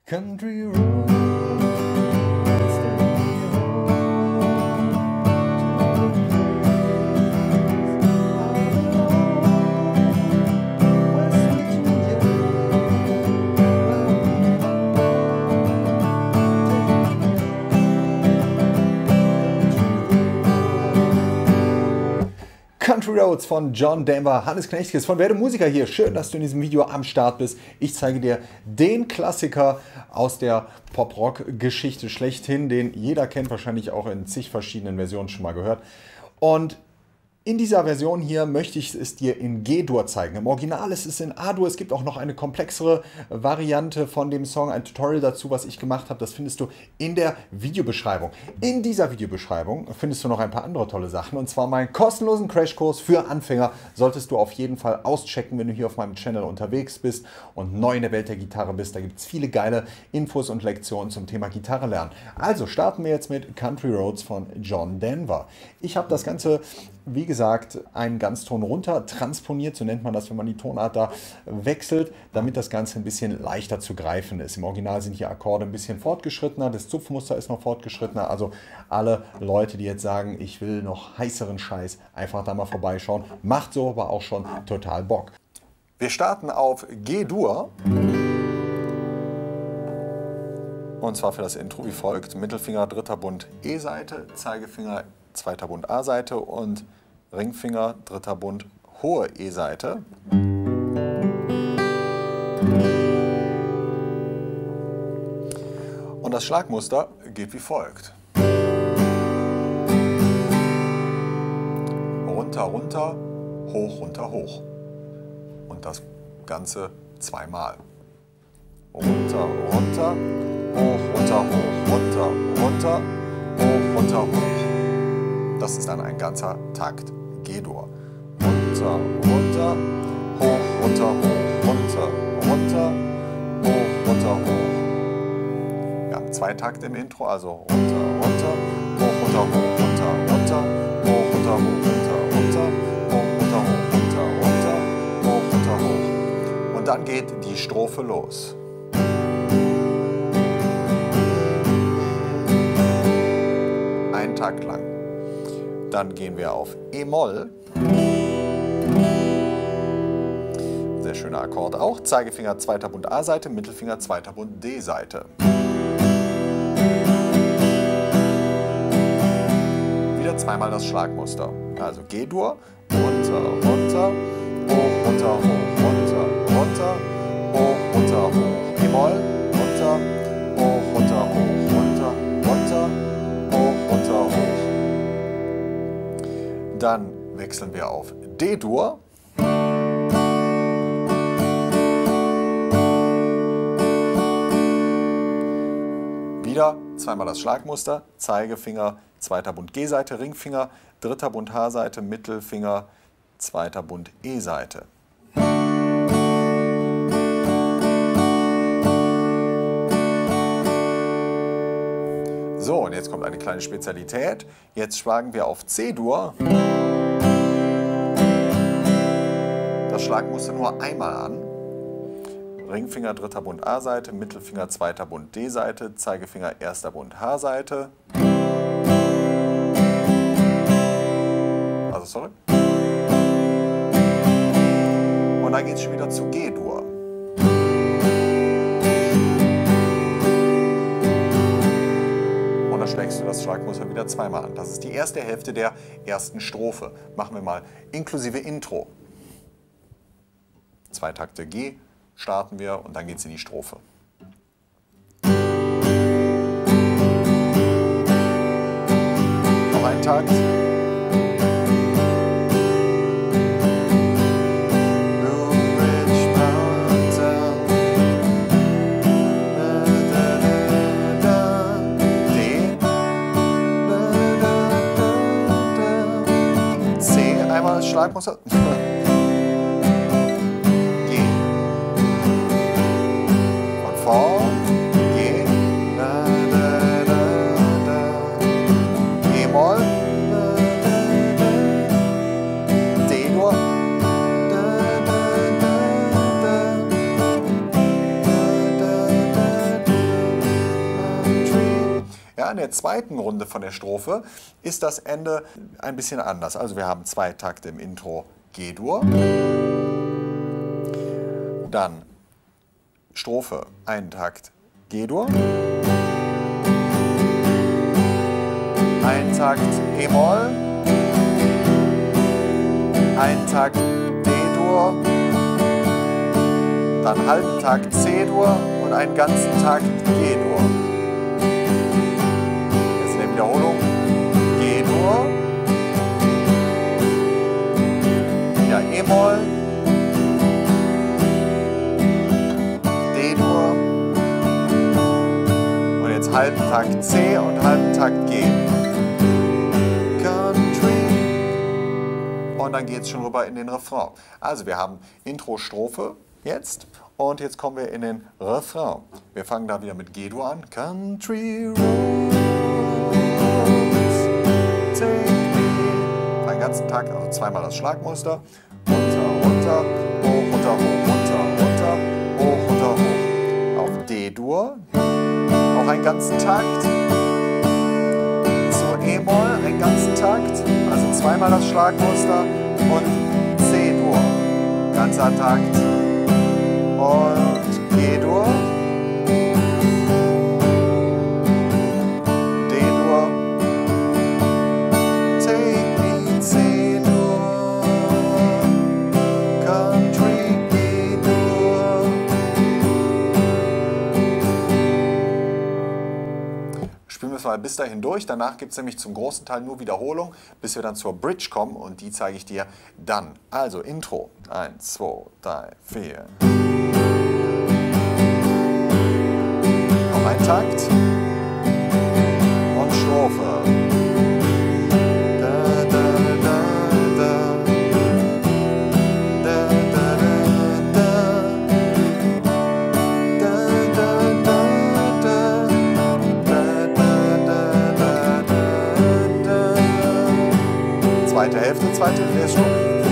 Country roads take me home to a place all alone, West Virginia. Country Roads von John Denver, Hannes Knechtges von Werde Musiker hier. Schön, dass du in diesem Video am Start bist. Ich zeige dir den Klassiker aus der Pop-Rock-Geschichte schlechthin, den jeder kennt, wahrscheinlich auch in zig verschiedenen Versionen schon mal gehört. Und in dieser Version hier möchte ich es dir in G-Dur zeigen. Im Original ist es in A-Dur. Es gibt auch noch eine komplexere Variante von dem Song, ein Tutorial dazu, was ich gemacht habe. Das findest du in der Videobeschreibung. In dieser Videobeschreibung findest du noch ein paar andere tolle Sachen. Und zwar meinen kostenlosen Crashkurs für Anfänger. Solltest du auf jeden Fall auschecken, wenn du hier auf meinem Channel unterwegs bist und neu in der Welt der Gitarre bist. Da gibt es viele geile Infos und Lektionen zum Thema Gitarre lernen. Also starten wir jetzt mit Country Roads von John Denver. Ich habe das Ganze, wie gesagt, einen Ganzton runter transponiert, so nennt man das, wenn man die Tonart da wechselt, damit das Ganze ein bisschen leichter zu greifen ist. Im Original sind hier Akkorde ein bisschen fortgeschrittener, das Zupfmuster ist noch fortgeschrittener, also alle Leute, die jetzt sagen, ich will noch heißeren Scheiß, einfach da mal vorbeischauen, macht so aber auch schon total Bock. Wir starten auf G-Dur. Und zwar für das Intro wie folgt: Mittelfinger, dritter Bund E-Seite, Zeigefinger, zweiter Bund A-Seite und Ringfinger, dritter Bund, hohe E-Seite. Und das Schlagmuster geht wie folgt. Runter, runter, hoch, runter, hoch. Und das Ganze zweimal. Runter, runter, hoch, runter, hoch, runter, runter, hoch, runter, hoch. Das ist dann ein ganzer Takt. G-Dur. Runter, runter, hoch, runter, hoch, runter, runter, hoch, runter, hoch. Wir haben zwei Takte im Intro, also runter, runter, hoch, runter, hoch, runter, runter, hoch, runter, hoch, runter, runter, hoch, runter, hoch, runter, runter, hoch, runter, hoch. Und dann geht die Strophe los. Einen Takt lang. Dann gehen wir auf E-Moll. Sehr schöner Akkord auch. Zeigefinger, zweiter Bund A-Seite, Mittelfinger, zweiter Bund D-Seite. Wieder zweimal das Schlagmuster. Also G-Dur, runter, runter, hoch, runter, hoch, runter, runter, hoch, runter, hoch. E-Moll, runter, hoch, runter, hoch, runter, runter, hoch, runter, hoch. Dann wechseln wir auf D-Dur. Wieder zweimal das Schlagmuster, Zeigefinger, zweiter Bund G-Seite, Ringfinger, dritter Bund H-Seite, Mittelfinger, zweiter Bund E-Seite. So, und jetzt kommt eine kleine Spezialität. Jetzt schlagen wir auf C-Dur das Schlagmuster nur einmal an. Ringfinger, dritter Bund A-Seite, Mittelfinger, zweiter Bund D-Seite, Zeigefinger, erster Bund H-Seite. Also, sorry. Und dann geht es schon wieder zu G-Dur. Und da schlägst du das Schlagmuster wieder zweimal an. Das ist die erste Hälfte der ersten Strophe. Machen wir mal inklusive Intro. Zwei Takte G. Starten wir und dann geht es in die Strophe. Noch ein Takt. D. C. Einmal das Schlagmuster. G, E-Moll, D-Dur, in der zweiten Runde von der Strophe ist das Ende ein bisschen anders. Also wir haben 2 Takte im Intro G-Dur, dann Strophe, 1 Takt G-Dur, 1 Takt E-Moll, 1 Takt D-Dur, dann halben Takt C-Dur und einen ganzen Takt G-Dur. Jetzt in der Wiederholung G-Dur, wieder E-Moll, D-Dur und jetzt halben Takt C und halben Takt G. Und dann geht es schon rüber in den Refrain. Also wir haben Intro-Strophe jetzt und jetzt kommen wir in den Refrain. Wir fangen da wieder mit G-Dur an. Country roads, take me. Einen ganzen Takt, also zweimal das Schlagmuster. Runter, runter, hoch, runter, hoch, runter, runter, hoch, runter, hoch. Auf D-Dur, auch einen ganzen Takt. Zur E-Moll, einen ganzen Takt. Also zweimal das Schlagmuster und C-Dur, ganzer Takt und G-Dur, D-Dur, take me C-Dur, Country G-Dur. Spielen wir es mal bis dahin durch, danach gibt es nämlich zum großen Teil nur Wiederholung, bis wir dann zur Bridge kommen und die zeige ich dir dann. Also Intro, 1, 2, 3, 4. Noch ein Takt und Strophe. Zweite Hälfte, zweite Version.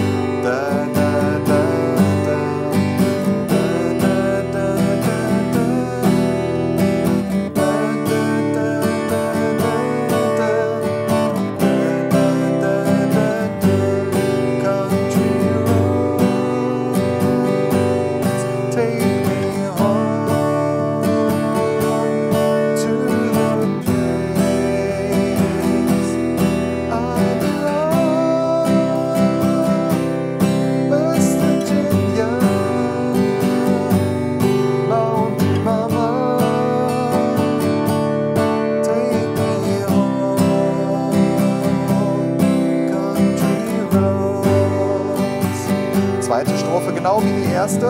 Zweite Strophe genau wie die erste.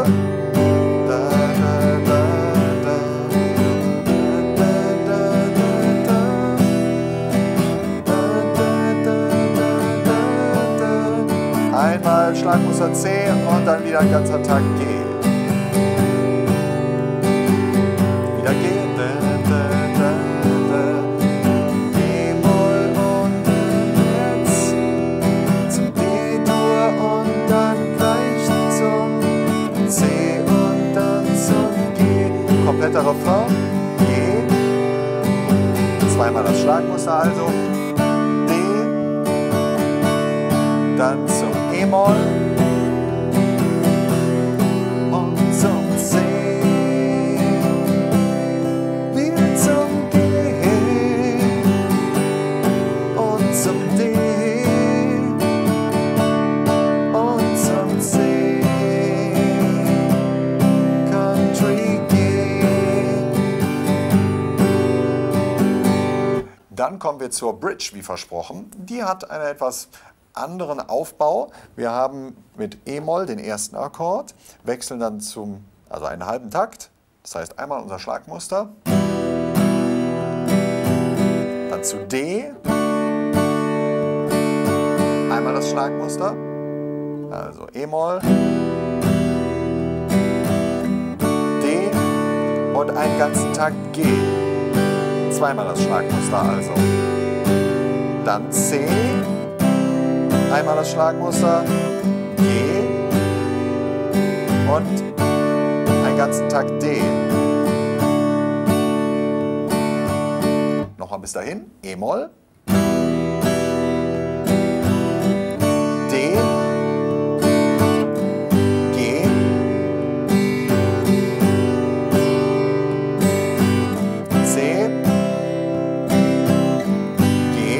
Einmal Schlagmuster C und dann wieder ein ganzer Takt G. Wieder G. E-Moll und jetzt zum D-Dur und dann gleich zum C und dann zum G. Kompletter Refrain. G. Zweimal das Schlagmuster also. D. Dann zum E-Moll und zum C, wieder zum G und zum D und zum C, Country G. Dann kommen wir zur Bridge, wie versprochen. Die hat eine etwas anderen Aufbau. Wir haben mit E-Moll den ersten Akkord, wechseln dann zum, also einen halben Takt, das heißt einmal unser Schlagmuster, dann zu D, einmal das Schlagmuster, also E-Moll, D und einen ganzen Takt G, zweimal das Schlagmuster also, dann C, einmal das Schlagmuster, G und einen ganzen Takt D. Noch ein bis dahin. E-Moll, D, G, C, G,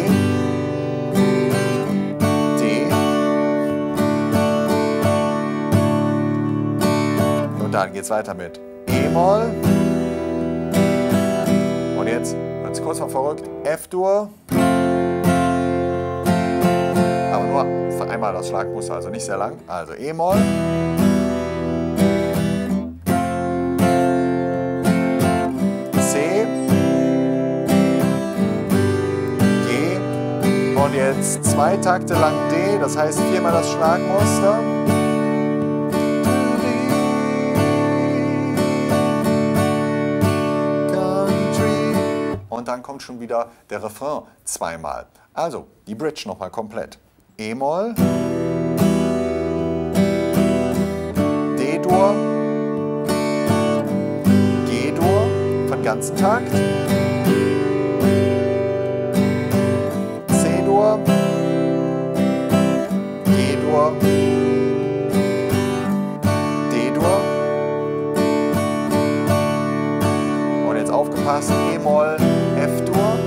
D und dann geht es weiter mit E-Moll und jetzt wird es kurz mal verrückt, F-Dur, aber nur für einmal das Schlagmuster, also nicht sehr lang, also E-Moll, C, G und jetzt 2 Takte lang D, das heißt 4-mal das Schlagmuster. Und dann kommt schon wieder der Refrain 2-mal. Also, die Bridge nochmal komplett. E-Moll, D-Dur, G-Dur für den ganzen Takt, C-Dur, G-Dur, D-Dur und jetzt aufgepasst, E-Moll, F-Dur,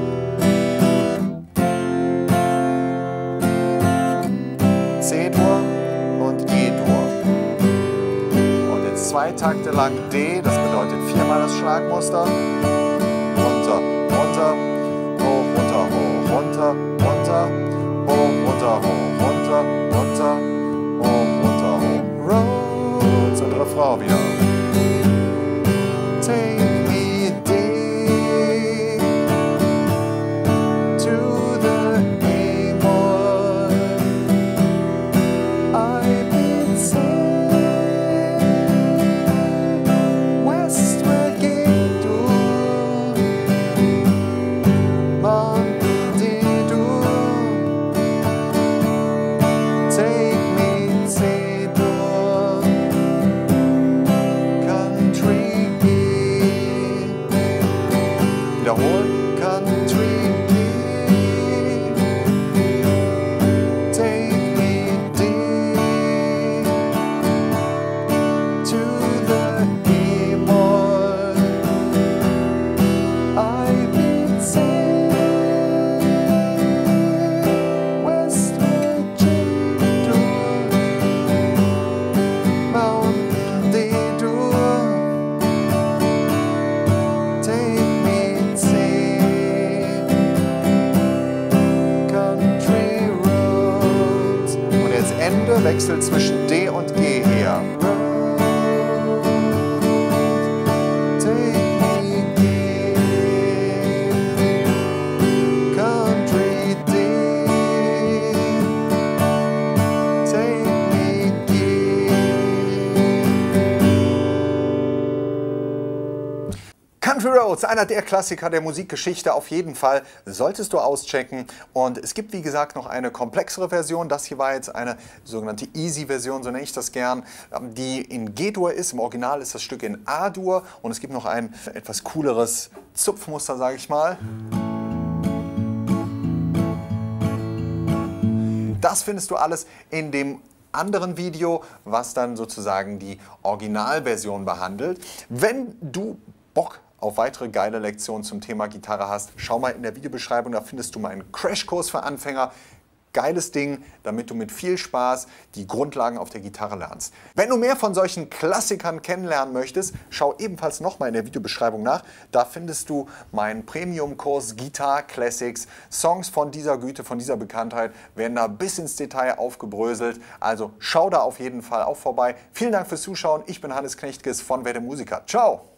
C-Dur und G-Dur. Und jetzt 2 Takte lang D, das bedeutet 4-mal das Schlagmuster. Runter, runter, hoch, runter, hoch, runter, runter, hoch, runter, hoch, runter, runter, hoch, runter, hoch, Roads und Refrain wieder. Take me deep to the E-Moll. I've been sailing westward G-Dur, Mountain D-Dur. Take me C-Dur, Country G. Wiederholen, Country G. Take me deep to the E-Moll. I've been sailing westward G-Dur, Mountain D-Dur. Take me C, Country Roads. Und jetzt Ende, Wechsel zwischen D und G her. Take me G, Country D. Take me G. Country Roads, einer der Klassiker der Musikgeschichte, auf jeden Fall solltest du auschecken. Und es gibt, wie gesagt, noch eine komplexere Version. Das hier war jetzt eine sogenannte Easy-Version, so nenne ich das gern, die in G-Dur ist. Im Original ist das Stück in A-Dur und es gibt noch ein etwas cooleres Zupfmuster, sage ich mal. Das findest du alles in dem anderen Video, was dann sozusagen die Originalversion behandelt. Wenn du Bock auf weitere geile Lektionen zum Thema Gitarre hast, schau mal in der Videobeschreibung, da findest du meinen Crashkurs für Anfänger. Geiles Ding, damit du mit viel Spaß die Grundlagen auf der Gitarre lernst. Wenn du mehr von solchen Klassikern kennenlernen möchtest, schau ebenfalls nochmal in der Videobeschreibung nach. Da findest du meinen Premium-Kurs Guitar Classics. Songs von dieser Güte, von dieser Bekanntheit werden da bis ins Detail aufgebröselt. Also schau da auf jeden Fall auch vorbei. Vielen Dank fürs Zuschauen. Ich bin Hannes Knechtges von Wer der Musiker. Ciao!